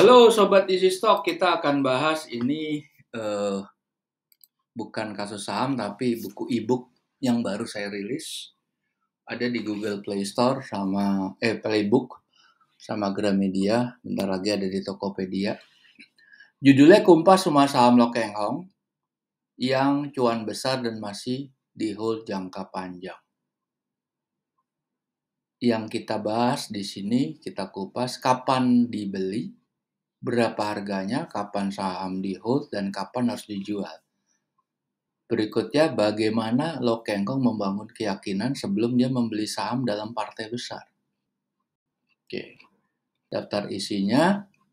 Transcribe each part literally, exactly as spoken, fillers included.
Halo Sobat Easy Stock, kita akan bahas ini eh, bukan kasus saham tapi buku e-book yang baru saya rilis. Ada di Google Play Store sama eh Playbook sama Gramedia, bentar lagi ada di Tokopedia. Judulnya Kumpas Semua Saham Lokeng Hong yang cuan besar dan masih di hold jangka panjang. Yang kita bahas di sini, kita kupas kapan dibeli, berapa harganya, kapan saham di hold, dan kapan harus dijual. Berikutnya, bagaimana Lo Keng Hong membangun keyakinan sebelum dia membeli saham dalam partai besar. Oke, daftar isinya.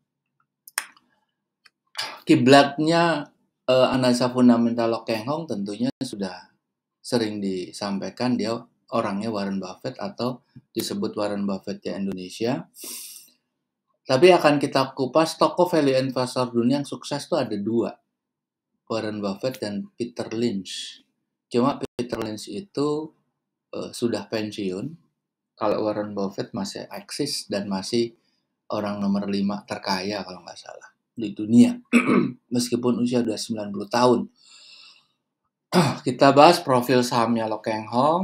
Kiblatnya eh, analisa fundamental Lo Keng Hong tentunya sudah sering disampaikan, dia orangnya Warren Buffett atau disebut Warren Buffett ya Indonesia. Tapi akan kita kupas tokoh value investor dunia yang sukses itu ada dua, Warren Buffett dan Peter Lynch. Cuma Peter Lynch itu uh, sudah pensiun. Kalau Warren Buffett masih eksis dan masih orang nomor lima terkaya kalau nggak salah di dunia. Meskipun usia udah sembilan puluh tahun. Kita bahas profil sahamnya Lo Keng Hong.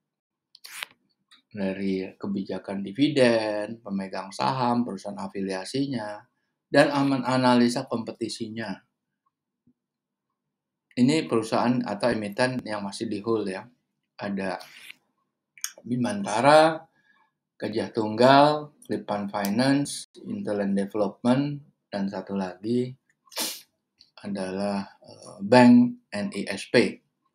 Dari kebijakan dividen, pemegang saham, perusahaan afiliasinya, dan analisa kompetisinya. Ini perusahaan atau emiten yang masih di hold ya. Ada Bimantara, Gajah Tunggal, Lipan Finance, Intelland Development, dan satu lagi adalah uh, Bank N I S P.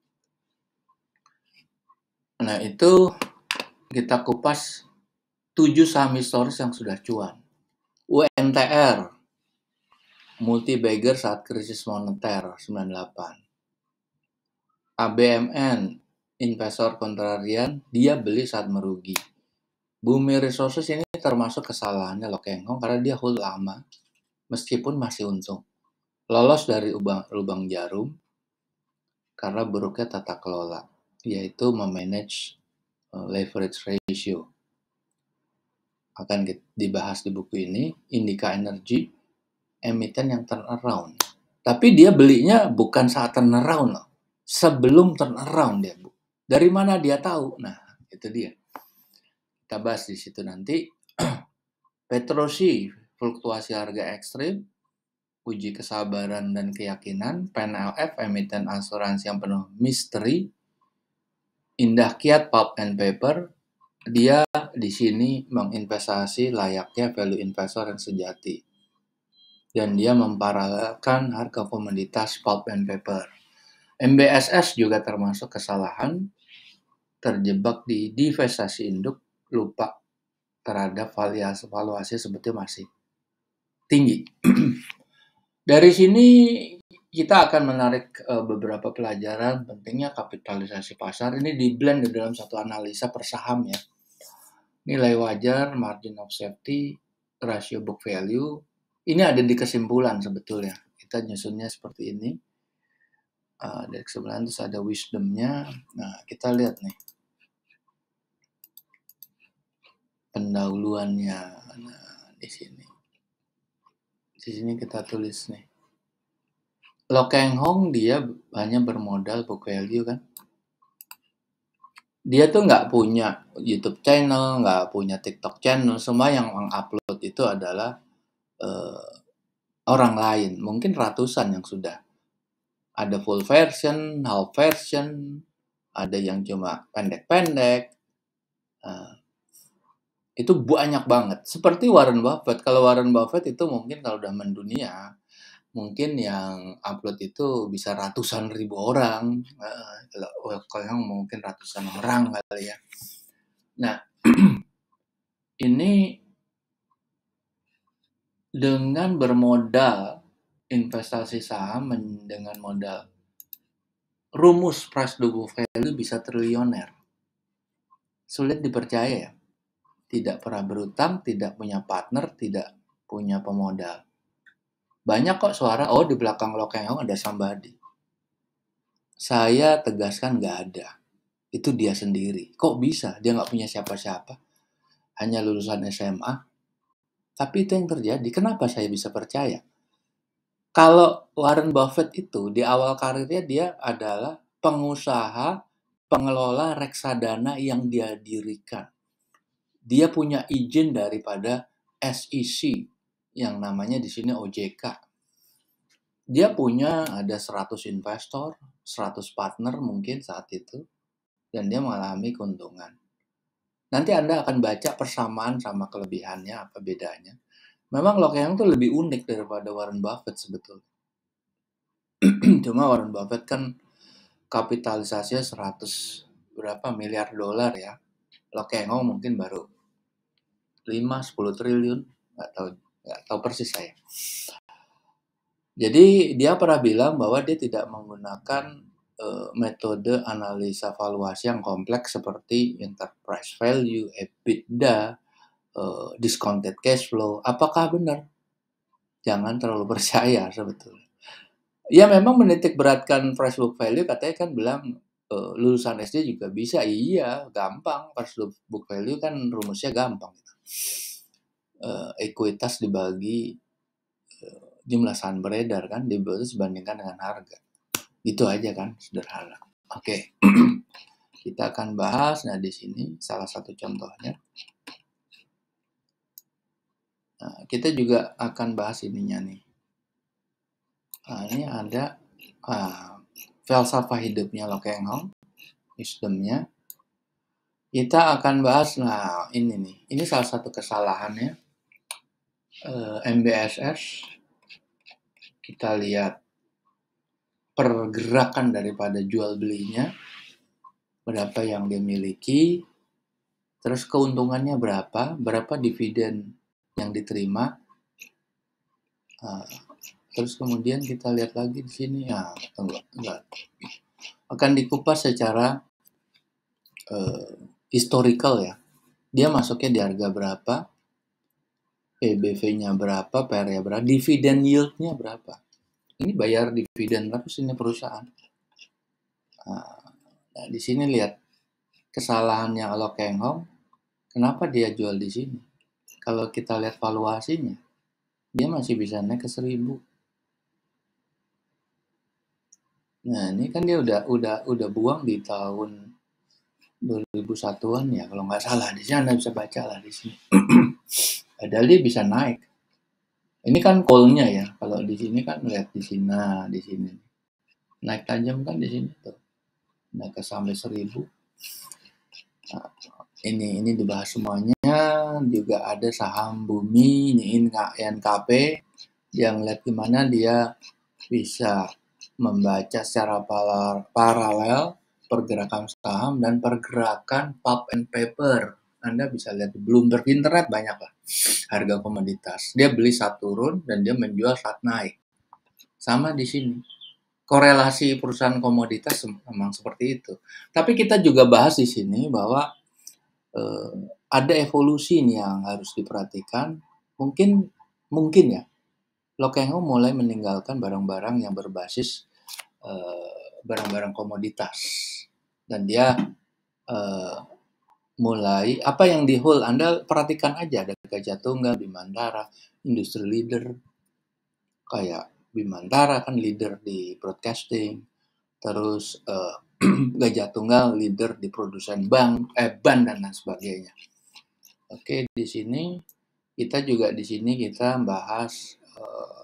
Nah itu kita kupas tujuh saham historis yang sudah cuan. U M T R, multi bagger saat krisis moneter sembilan puluh delapan. A B M N, investor kontrarian, dia beli saat merugi. Bumi Resources ini termasuk kesalahannya Lo Keng Hong karena dia hold lama meskipun masih untung. Lolos dari lubang, lubang jarum karena buruknya tata kelola, yaitu memanage uh, leverage ratio. Akan dibahas di buku ini. Indica Energy, emiten yang turnaround. Tapi dia belinya bukan saat turnaround loh. Sebelum turnaround dia, Bu. Dari mana dia tahu? Nah, itu dia. Kita bahas di situ nanti. Petrosi, fluktuasi harga ekstrim, uji kesabaran dan keyakinan. P N L F, emiten asuransi yang penuh misteri. Indah Kiat, Pulp and Paper, dia di sini menginvestasi layaknya value investor yang sejati. Dan dia memparalelkan harga komoditas pulp and paper. M B S S juga termasuk kesalahan, terjebak di divestasi induk, lupa terhadap valuasi, valuasi sebetulnya masih tinggi. Dari sini kita akan menarik uh, beberapa pelajaran pentingnya kapitalisasi pasar. Ini di blend di dalam satu analisa per saham ya. Nilai wajar, margin of safety, rasio book value. Ini ada di kesimpulan sebetulnya. Kita nyusunnya seperti ini. Uh, dari kesimpulan terus ada wisdomnya. Nah, kita lihat nih. Pendahuluannya. Nah, di sini. Di sini kita tulis nih. Lo Keng Hong dia hanya bermodal book value kan. Dia tuh nggak punya YouTube channel, nggak punya TikTok channel. Semua yang mengupload itu adalah uh, orang lain. Mungkin ratusan yang sudah. Ada full version, half version, ada yang cuma pendek-pendek. Uh, itu banyak banget. Seperti Warren Buffett. Kalau Warren Buffett itu mungkin kalau udah mendunia, mungkin yang upload itu bisa ratusan ribu orang. Uh, kalau yang mungkin ratusan orang kali ya. Nah, ini dengan bermodal investasi saham dengan modal rumus price to book value bisa triliuner. Sulit dipercaya ya. Tidak pernah berutang, tidak punya partner, tidak punya pemodal. Banyak kok suara, oh di belakang Lo Keng Hong ada somebody. Saya tegaskan nggak ada. Itu dia sendiri. Kok bisa? Dia nggak punya siapa-siapa. Hanya lulusan S M A. Tapi itu yang terjadi. Kenapa saya bisa percaya? Kalau Warren Buffett itu di awal karirnya dia adalah pengusaha, pengelola reksadana yang dia dirikan. Dia punya izin daripada S E C yang namanya di sini O J K. Dia punya ada seratus investor, seratus partner mungkin saat itu, dan dia mengalami keuntungan. Nanti Anda akan baca persamaan sama kelebihannya, apa bedanya. Memang Lokeng tuh lebih unik daripada Warren Buffett sebetulnya. Cuma Warren Buffett kan kapitalisasinya seratus berapa miliar dolar ya. Lokeng mungkin baru lima sepuluh triliun, nggak tahu nggak tahu persis saya. Jadi dia pernah bilang bahwa dia tidak menggunakan uh, metode analisa valuasi yang kompleks seperti enterprise value, EBITDA, uh, discounted cash flow. Apakah benar? Jangan terlalu percaya sebetulnya. Ya memang menitik beratkan price book value, katanya kan bilang uh, lulusan S D juga bisa. Iya, gampang. Price book value kan rumusnya gampang. Uh, ekuitas dibagi uh, jumlah saham beredar kan dibandingkan dengan harga. Itu aja kan, sederhana. Oke. Kita akan bahas, nah di sini salah satu contohnya. Nah, kita juga akan bahas ininya nih. Nah, ini ada ah, filsafat hidupnya Lokeng Hong, wisdomnya. Kita akan bahas, nah ini nih, ini salah satu kesalahannya uh, M B S S. Kita lihat pergerakan daripada jual belinya, berapa yang dia miliki, terus keuntungannya berapa, berapa dividen yang diterima. Uh, terus kemudian kita lihat lagi di sini, ya enggak, enggak. Akan dikupas secara uh, historical ya. Dia masuknya di harga berapa, P B V-nya berapa, P R-nya berapa, dividen yield-nya berapa. Ini bayar dividen terus ini perusahaan. Nah, di sini lihat kesalahannya Lokeng Hong. Kenapa dia jual di sini? Kalau kita lihat valuasinya, dia masih bisa naik ke seribu. Nah, ini kan dia udah udah udah buang di tahun dua ribu satuan ya, kalau nggak salah. Di sini Anda bisa baca lah di sini. Padahal dia bisa naik. Ini kan call-nya ya. Kalau di sini kan lihat di sini, nah, di sini. Naik tajam kan di sini tuh. Naik ke sampai seribu. Nah, ini ini dibahas semuanya. Juga ada saham Bumi, ini N K P, yang lihat gimana dia bisa membaca secara paralel pergerakan saham dan pergerakan pulp and paper. Anda bisa lihat di Bloomberg, internet banyak lah harga komoditas. Dia beli saat turun dan dia menjual saat naik. Sama di sini. Korelasi perusahaan komoditas memang seperti itu. Tapi kita juga bahas di sini bahwa eh, ada evolusi nih yang harus diperhatikan. Mungkin mungkin ya, Lokeng Hong mulai meninggalkan barang-barang yang berbasis uh, barang-barang komoditas. Dan dia uh, mulai, apa yang di hold, Anda perhatikan aja, ada Gajah Tunggal, Bimantara, industri leader, kayak Bimantara kan leader di broadcasting, terus uh, Gajah Tunggal leader di produsen bank, eh, ban dan lain sebagainya. Oke, di sini kita juga di sini kita bahas uh,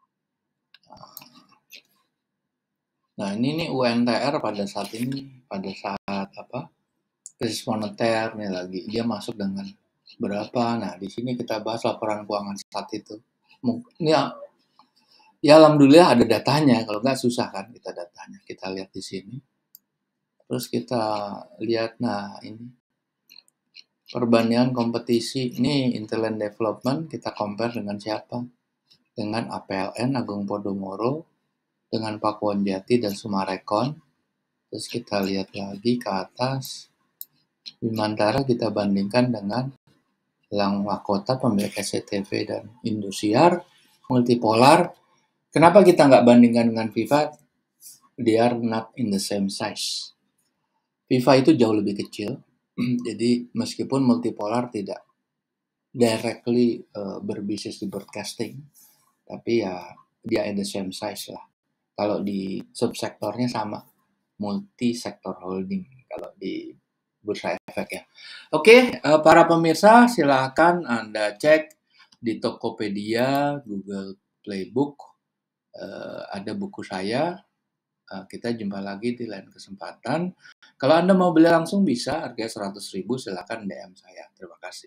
nah ini nih U N T R pada saat ini, pada saat apa krisis moneter nih lagi, dia masuk dengan berapa. Nah di sini kita bahas laporan keuangan saat itu. Ini ya, ya alhamdulillah ada datanya, kalau nggak susah kan kita datanya. Kita lihat di sini. Terus kita lihat, nah ini perbandingan kompetisi. Ini Interland Development, kita compare dengan siapa? Dengan A P L N, Agung Podomoro, dengan Pakuwon Jati dan Sumarekon. Terus kita lihat lagi ke atas, Bimantara kita bandingkan dengan Elang Lakota, pemilik S C T V dan Indosiar, Multipolar. Kenapa kita nggak bandingkan dengan Viva? They are not in the same size. Viva itu jauh lebih kecil, jadi meskipun Multipolar tidak directly uh, berbisnis di broadcasting, tapi ya dia in the same size lah. Kalau di subsektornya sama, multi sektor holding kalau di Bursa Efek ya. Oke, uh, para pemirsa silakan Anda cek di Tokopedia, Google Playbook, uh, ada buku saya. Uh, kita jumpa lagi di lain kesempatan. Kalau Anda mau beli langsung bisa, harganya seratus ribu, silakan D M saya. Terima kasih.